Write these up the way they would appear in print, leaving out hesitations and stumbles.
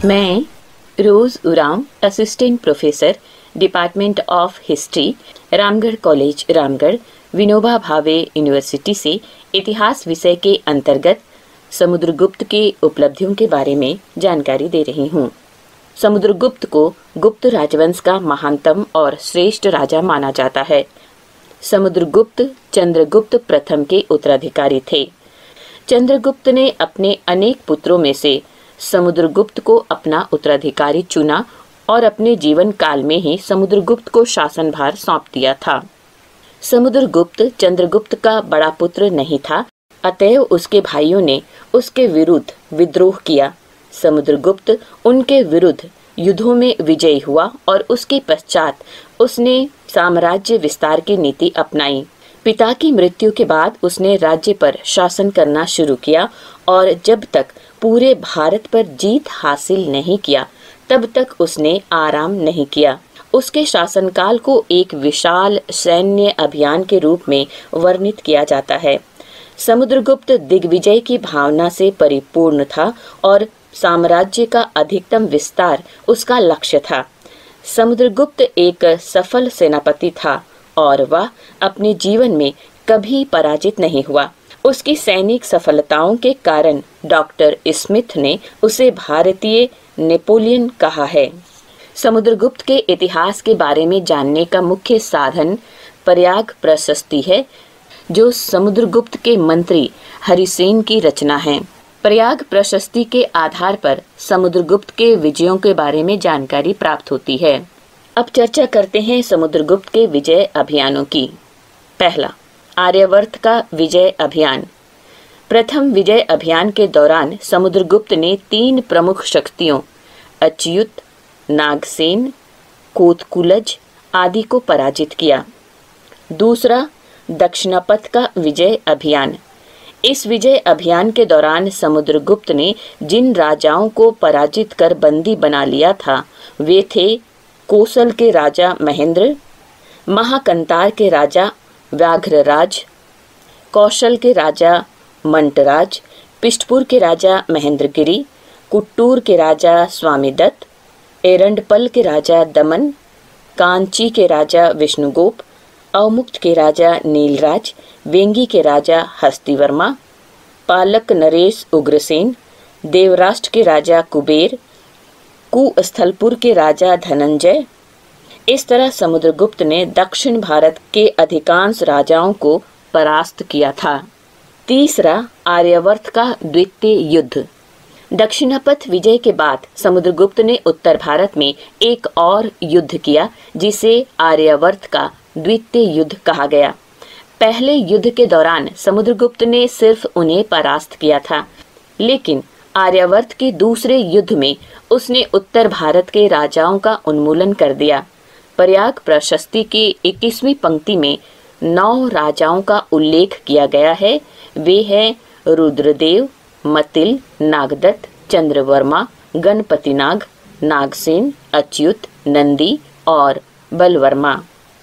मैं Rose Oraon, assistant professor, department of history, Ramgarh college Ramgarh, Vinoba Bhave university से इतिहास विषय के अंतर्गत समुद्रगुप्त की उपलब्धियों के बारे में जानकारी दे रही हूँ। समुद्रगुप्त को गुप्त राजवंश का महानतम और श्रेष्ठ राजा माना जाता है। समुद्रगुप्त चंद्रगुप्त प्रथम के उत्तराधिकारी थे। चंद्रगुप्त ने अपने अनेक पुत्रों में से समुद्रगुप्त को अपना उत्तराधिकारी चुना और अपने जीवन काल में ही समुद्रगुप्त को शासनभार सौंप दिया था। समुद्रगुप्त चंद्रगुप्त का बड़ा पुत्र नहीं था, अतएव उसके भाइयों ने उसके विरुद्ध विद्रोह किया। समुद्रगुप्त उनके विरुद्ध युद्धों में विजयी हुआ और उसके पश्चात उसने साम्राज्य विस्तार की नीति अपनाई। पिता की मृत्यु के बाद उसने राज्य पर शासन करना शुरू किया और जब तक पूरे भारत पर जीत हासिल नहीं किया तब तक उसने आराम नहीं किया। उसके शासनकाल को एक विशाल सैन्य अभियान के रूप में वर्णित किया जाता है। समुद्रगुप्त दिग्विजय की भावना से परिपूर्ण था और साम्राज्य का अधिकतम विस्तार उसका लक्ष्य था। समुद्रगुप्त एक सफल सेनापति था और वह अपने जीवन में कभी पराजित नहीं हुआ। उसकी सैनिक सफलताओं के कारण डॉक्टर स्मिथ ने उसे भारतीय नेपोलियन कहा है। समुद्रगुप्त के इतिहास के बारे में जानने का मुख्य साधन प्रयाग प्रशस्ति है, जो समुद्रगुप्त के मंत्री हरिसेन की रचना है। प्रयाग प्रशस्ति के आधार पर समुद्रगुप्त के विजयों के बारे में जानकारी प्राप्त होती है। अब चर्चा करते हैं समुद्रगुप्त के विजय अभियानों की। पहला, आर्यावर्त का विजय अभियान। प्रथम विजय अभियान के दौरान समुद्रगुप्त ने 3 प्रमुख शक्तियों अच्युत, नागसेन, कोतकुलज आदि को पराजित किया। दूसरा, दक्षिणापथ का विजय अभियान। इस विजय अभियान के दौरान समुद्रगुप्त ने जिन राजाओं को पराजित कर बंदी बना लिया था वे थे कोसल के राजा महेंद्र, महाकंतार के राजा व्याघ्रराज, कौशल के राजा मंटराज, पिष्टपुर के राजा महेंद्रगिरी, कुट्टूर के राजा स्वामीदत्त, एरंडपल के राजा दमन, कांची के राजा विष्णुगोप, अवमुक्त के राजा नीलराज, वेंगी के राजा हस्तिवर्मा, पालक नरेश उग्रसेन, देवराष्ट्र के राजा कुबेर, कुस्थलपुर के राजा धनंजय। इस तरह समुद्रगुप्त ने दक्षिण भारत के अधिकांश राजाओं को परास्त किया था। तीसरा, आर्यावर्त का द्वितीय युद्ध। दक्षिणापथ विजय के बाद समुद्रगुप्त ने उत्तर भारत में एक और युद्ध किया जिसे आर्यावर्त का द्वितीय युद्ध कहा गया। पहले युद्ध के दौरान समुद्रगुप्त ने सिर्फ उन्हें परास्त किया था, लेकिन आर्यावर्त के दूसरे युद्ध में उसने उत्तर भारत के राजाओं का उन्मूलन कर दिया। प्रयाग प्रशस्ति की 21वीं पंक्ति में 9 राजाओं का उल्लेख किया गया है। वे हैं रुद्रदेव, मतिल, नागदत्त, चंद्रवर्मा, गणपतिनाग, नागसेन, अच्युत, नंदी और बलवर्मा।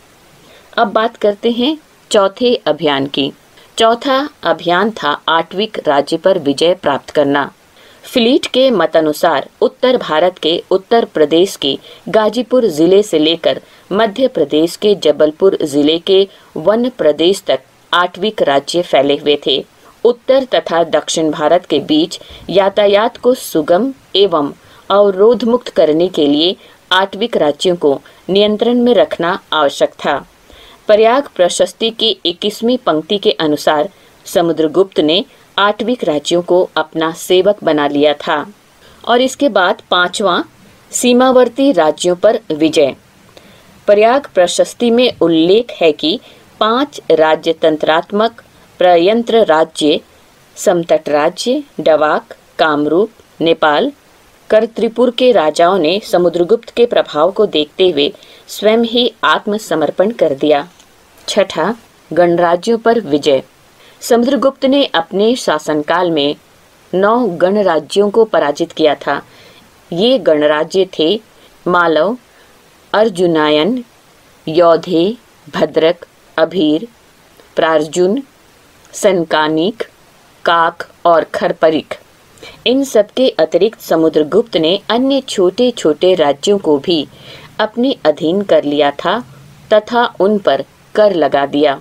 अब बात करते हैं चौथे अभियान की। चौथा अभियान था आट्विक राज्य पर विजय प्राप्त करना। फ्लीट के मतानुसार उत्तर भारत के उत्तर प्रदेश के गाजीपुर जिले से लेकर मध्य प्रदेश के जबलपुर जिले के वन प्रदेश तक आट्विक राज्य फैले हुए थे। उत्तर तथा दक्षिण भारत के बीच यातायात को सुगम एवं अवरोध मुक्त करने के लिए आट्विक राज्यों को नियंत्रण में रखना आवश्यक था। प्रयाग प्रशस्ति की 21वीं पंक्ति के अनुसार समुद्रगुप्त ने आट्विक राज्यों को अपना सेवक बना लिया था। और इसके बाद 5वां, सीमावर्ती राज्यों पर विजय। प्रयाग प्रशस्ति में उल्लेख है कि 5 राज्यतंत्रात्मक प्रयंत्र राज्य समतट राज्य, डवाक, कामरूप, नेपाल, करत्रिपुर के राजाओं ने समुद्रगुप्त के प्रभाव को देखते हुए स्वयं ही आत्मसमर्पण कर दिया। छठा, गणराज्यों पर विजय। समुद्रगुप्त ने अपने शासनकाल में 9 गणराज्यों को पराजित किया था। ये गणराज्य थे मालव, अर्जुनायन, यौधे, भद्रक, अभीर, प्रार्जुन, सनकानिक, काक और खरपरिक। इन सबके अतिरिक्त समुद्रगुप्त ने अन्य छोटे छोटे राज्यों को भी अपने अधीन कर लिया था तथा उन पर कर लगा दिया।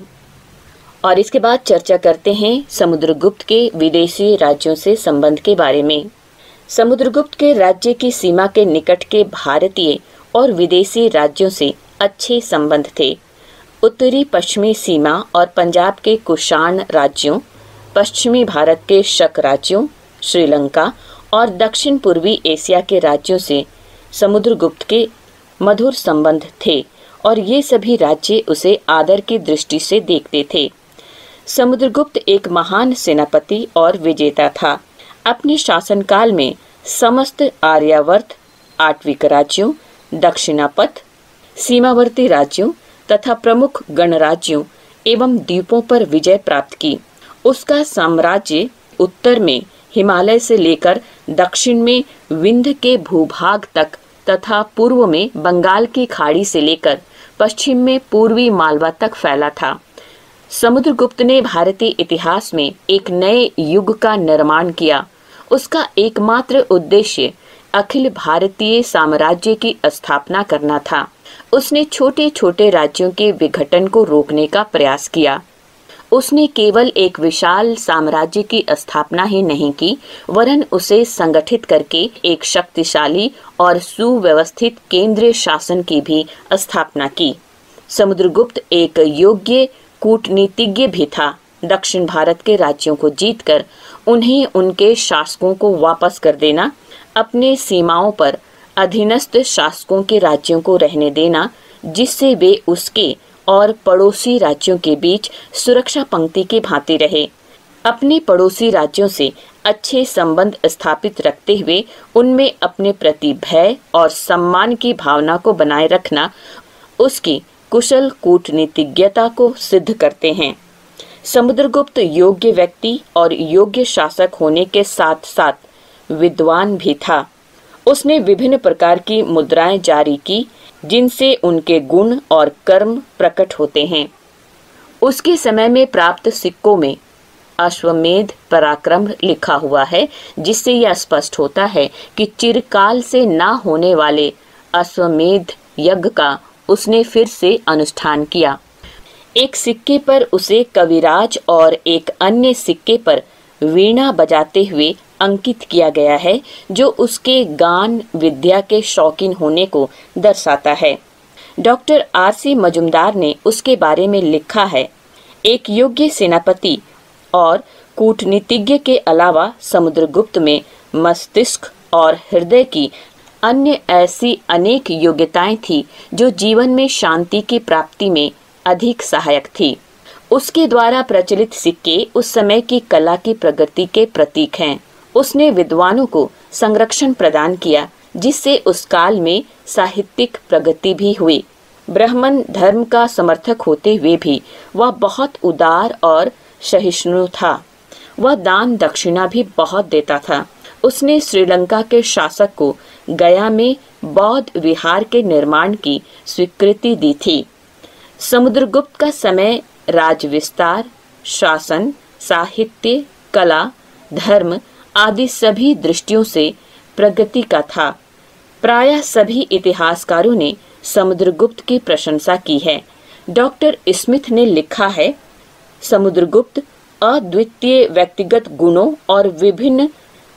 और इसके बाद चर्चा करते हैं समुद्रगुप्त के विदेशी राज्यों से संबंध के बारे में। समुद्रगुप्त के राज्य की सीमा के निकट के भारतीय और विदेशी राज्यों से अच्छे संबंध थे। उत्तरी पश्चिमी सीमा और पंजाब के कुषाण राज्यों, पश्चिमी भारत के शक राज्यों, श्रीलंका और दक्षिण पूर्वी एशिया के राज्यों से समुद्रगुप्त के मधुर संबंध थे और ये सभी राज्य उसे आदर की दृष्टि से देखते थे। समुद्रगुप्त एक महान सेनापति और विजेता था। अपने शासनकाल में समस्त आर्यावर्त, आठविक राज्यों, दक्षिणापथ, सीमावर्ती राज्यों तथा प्रमुख गणराज्यों एवं द्वीपों पर विजय प्राप्त की। उसका साम्राज्य उत्तर में हिमालय से लेकर दक्षिण में विंध्य के भूभाग तक तथा पूर्व में बंगाल की खाड़ी से लेकर पश्चिम में पूर्वी मालवा तक फैला था। समुद्रगुप्त ने भारतीय इतिहास में एक नए युग का निर्माण किया। उसका एकमात्र उद्देश्य अखिल भारतीय साम्राज्य की स्थापना करना था। उसने छोटे छोटे राज्यों के विघटन को रोकने का प्रयास किया। उसने केवल एक विशाल साम्राज्य की स्थापना ही नहीं की, वरन उसे संगठित करके एक शक्तिशाली और सुव्यवस्थित केंद्रीय शासन की भी स्थापना की। समुद्रगुप्त एक योग्य कूटनीतिज्ञ भी था। दक्षिण भारत के राज्यों को जीतकर उन्हें उनके शासकों को वापस कर देना, अपने सीमाओं पर अधीनस्थ शासकों के राज्यों को रहने देना, जिससे वे उसके और पड़ोसी राज्यों के बीच सुरक्षा पंक्ति की भांति रहे। अपने पड़ोसी राज्यों से अच्छे संबंध स्थापित रखते हुए उनमें अपने प्रति भय और सम्मान की भावना को बनाए रखना उसकी कुशल कूटनीतिज्ञता को सिद्ध करते हैं। समुद्रगुप्त योग्य व्यक्ति और योग्य शासक होने के साथ साथ विद्वान भी था। उसने विभिन्न प्रकार की मुद्राएं जारी की, जिनसे उनके गुण और कर्म प्रकट होते हैं। उसके समय में प्राप्त सिक्कों में अश्वमेध पराक्रम लिखा हुआ है, जिससे यह स्पष्ट होता है कि चिरकाल से ना होने वाले अश्वमेध यज्ञ का उसने फिर से अनुष्ठान किया। एक सिक्के पर उसे कविराज और एक अन्य सिक्के पर वीणा बजाते हुए अंकित किया गया है, जो उसके गान विद्या के शौकीन होने को दर्शाता है। Doctor RC. मजुमदार ने उसके बारे में लिखा है, एक योग्य सेनापति और कूटनीतिज्ञ के अलावा समुद्रगुप्त में मस्तिष्क और हृदय की अन्य ऐसी अनेक योग्यताएं थी जो जीवन में शांति की प्राप्ति में अधिक सहायक थी। उसके द्वारा प्रचलित सिक्के उस समय की कला की प्रगति के प्रतीक हैं। उसने विद्वानों को संरक्षण प्रदान किया, जिससे उस काल में साहित्यिक प्रगति भी हुई। ब्राह्मण धर्म का समर्थक होते हुए भी वह बहुत उदार और सहिष्णु था। वह दान दक्षिणा भी बहुत देता था। उसने श्रीलंका के शासक को गया में बौद्ध विहार के निर्माण की स्वीकृति दी थी। समुद्रगुप्त का समय राज विस्तार, शासन, साहित्य, कला, धर्म आदि सभी दृष्टियों से प्रगति का था। प्रायः सभी इतिहासकारों ने समुद्रगुप्त की प्रशंसा की है। डॉक्टर स्मिथ ने लिखा है, समुद्रगुप्त अद्वितीय व्यक्तिगत गुणों और विभिन्न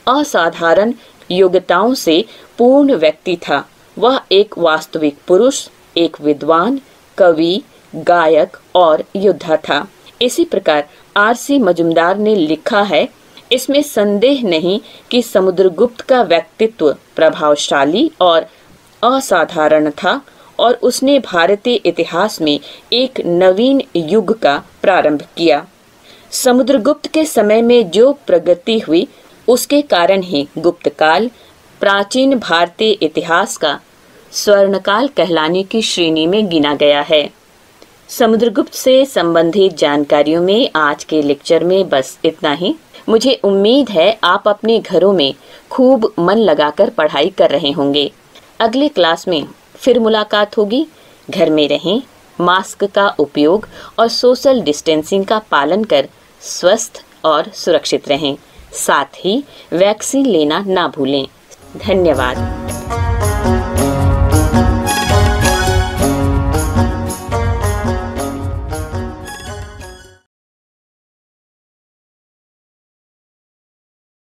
असाधारण योग्यताओं से पूर्ण व्यक्ति था। वह एक वास्तविक पुरुष, एक विद्वान, कवि, गायक और योद्धा था। इसी प्रकार आर.सी. मजुमदार ने लिखा है, इसमें संदेह नहीं कि समुद्रगुप्त का व्यक्तित्व प्रभावशाली और असाधारण था और उसने भारतीय इतिहास में एक नवीन युग का प्रारंभ किया। समुद्रगुप्त के समय में जो प्रगति हुई, उसके कारण ही गुप्त काल प्राचीन भारतीय इतिहास का स्वर्णकाल कहलाने की श्रेणी में गिना गया है। समुद्रगुप्त से संबंधित जानकारियों में आज के लेक्चर में बस इतना ही। मुझे उम्मीद है आप अपने घरों में खूब मन लगाकर पढ़ाई कर रहे होंगे। अगले क्लास में फिर मुलाकात होगी। घर में रहें, मास्क का उपयोग और सोशल डिस्टेंसिंग का पालन कर स्वस्थ और सुरक्षित रहें। साथ ही वैक्सीन लेना ना भूलें। धन्यवाद।